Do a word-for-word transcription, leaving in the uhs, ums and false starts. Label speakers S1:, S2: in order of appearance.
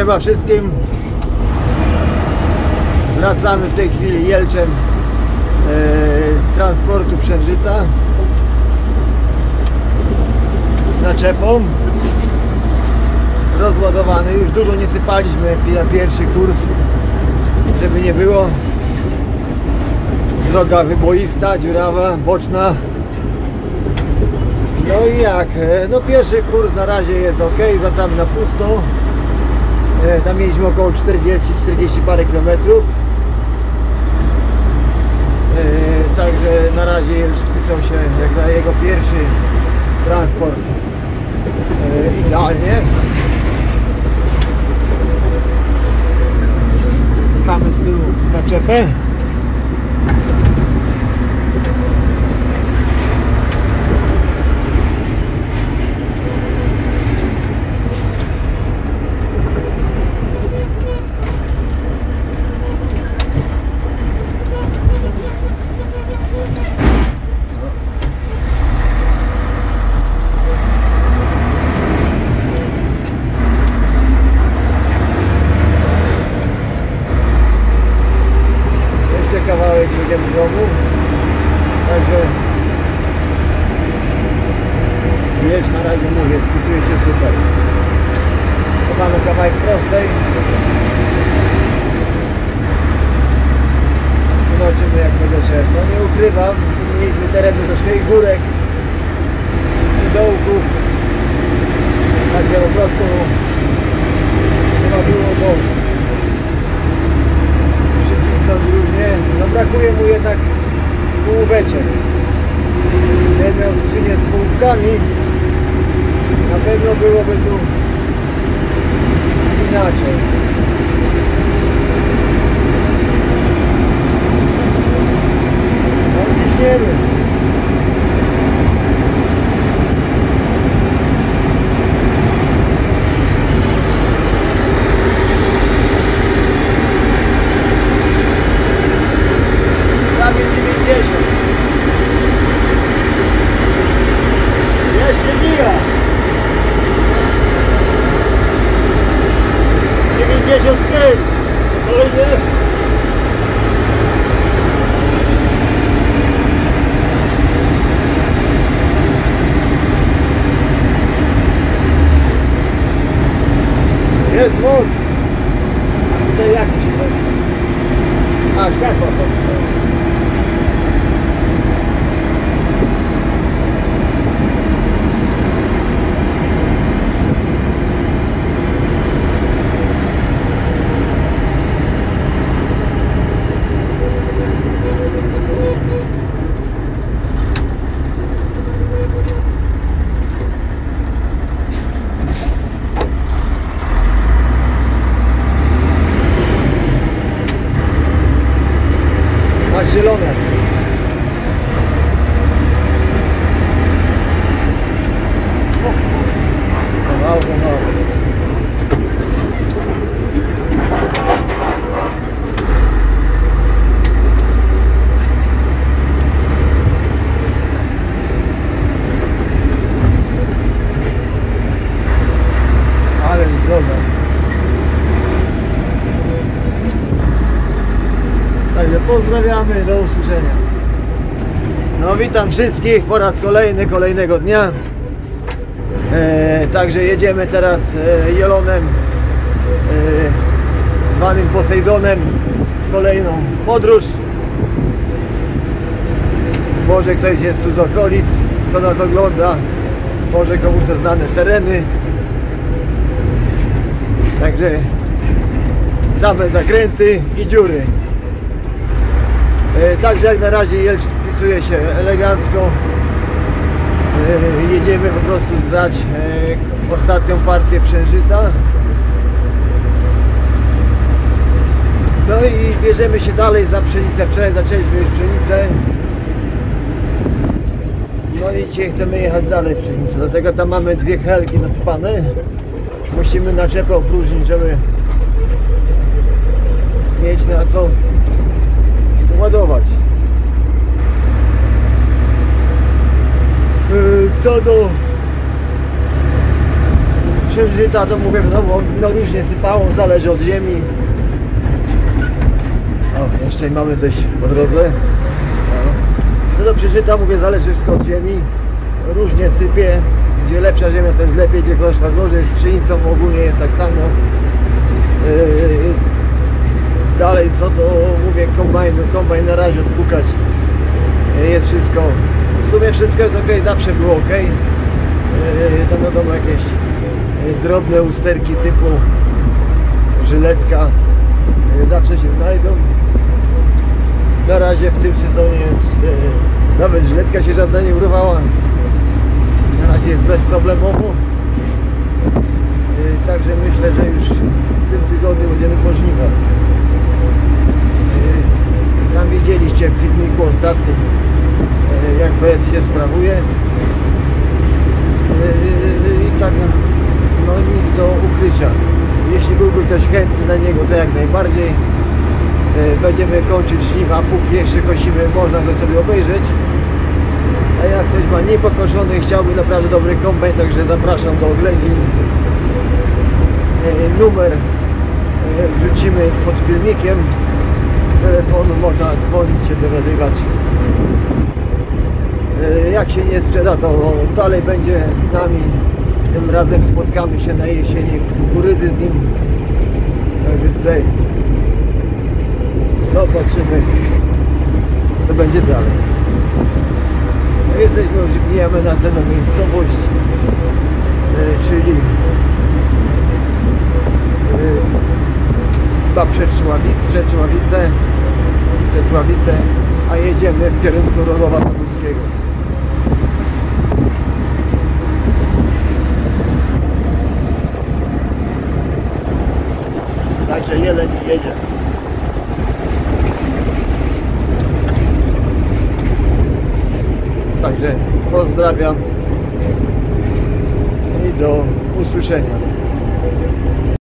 S1: Siema wszystkim. Wracamy w tej chwili Jelczem z transportu Przężyta z naczepą. Rozładowany, już dużo nie sypaliśmy na pierwszy kurs, żeby nie było. Droga wyboista, dziurawa, boczna. No i jak? No pierwszy kurs na razie jest ok, wracamy na pusto. Tam mieliśmy około czterdzieści czterdzieści parę kilometrów. Także na razie Jelcz spisał się jak na jego pierwszy transport idealnie. Mamy z tyłu naczepę. Kawałek jedziemy do domu, także Jelcz na razie mówię, spisuje się super. To mamy kawałek prostej, zobaczymy jak będzie szedł. No nie ukrywam, mieliśmy terenu troszkę i górek i dołków, także po prostu trzeba było go różnie. No brakuje mu jednak półóweczek. Gdyby miał skrzynię z półówkami, na pewno byłoby tu inaczej. No ciśniemy. Jeszcze mija. dziewięćdziesiąt pięć. Kolejny. Jest moc. A tutaj jak się robi? A, światła są. Zielone. Pomału, pomału. Ale droga. Także pozdrawiamy, do usłyszenia. No witam wszystkich po raz kolejny, kolejnego dnia. E, także jedziemy teraz e, Jelonem, e, zwanym Posejdonem, w kolejną podróż. Może ktoś jest tu z okolic, kto nas ogląda, może komuś to znane tereny. Także same zakręty i dziury. Także jak na razie Jelcz spisuje się elegancko. Jedziemy po prostu zdać ostatnią partię Przężyta. No i bierzemy się dalej za pszenicę. Wczoraj zaczęliśmy już pszenicę. No i dzisiaj chcemy jechać dalej w pszenicę. Dlatego tam mamy dwie helki nasypane. Musimy naczepę opróżnić, żeby mieć na co ładować. Co do przeżyta, to mówię, no, no różnie sypało, zależy od ziemi. O, jeszcze mamy coś po drodze. No. Co do przeżyta, mówię, zależy wszystko od ziemi. Różnie sypie. Gdzie lepsza ziemia, to jest lepiej, gdzie gorsza gorzej. Z pszenicą ogólnie jest tak samo. Yy, dalej, co to mówię, kombajn, kombajn na razie odpukać. Yy, jest wszystko. W sumie wszystko jest ok, zawsze było ok. Yy, to wiadomo, jakieś yy, drobne usterki typu żyletka yy, zawsze się znajdą. Na razie w tym sezonie jest, yy, nawet żyletka się żadna nie urwała. Na razie jest bezproblemowo. Yy, także myślę, że już w tym tygodniu będziemy po żniwach. Yy, tam widzieliście w filmiku ostatnim, yy, jak B S się sprawuje. Yy, I tak, no nic do ukrycia. Jeśli byłby ktoś chętny na niego, to jak najbardziej. Yy, będziemy kończyć żniwa, póki jeszcze kosimy, można go sobie obejrzeć. A jak ktoś ma niepokoszony i chciałby naprawdę dobry kombajn, także zapraszam do oględzin. E, numer e, wrzucimy pod filmikiem. Telefonu można dzwonić, się dowiadywać. E, jak się nie sprzeda, to dalej będzie z nami. Tym razem spotkamy się na jesieni w kukurydzy z nim. Także tutaj zobaczymy, co będzie dalej. Jesteśmy, już wbijamy następną miejscowość, yy, czyli yy, chyba Przedsławice, Przedsławice, Przedsławice, a jedziemy w kierunku Rogowa Sobolskiego. Także jeleń jedzie. Także pozdrawiam i do usłyszenia.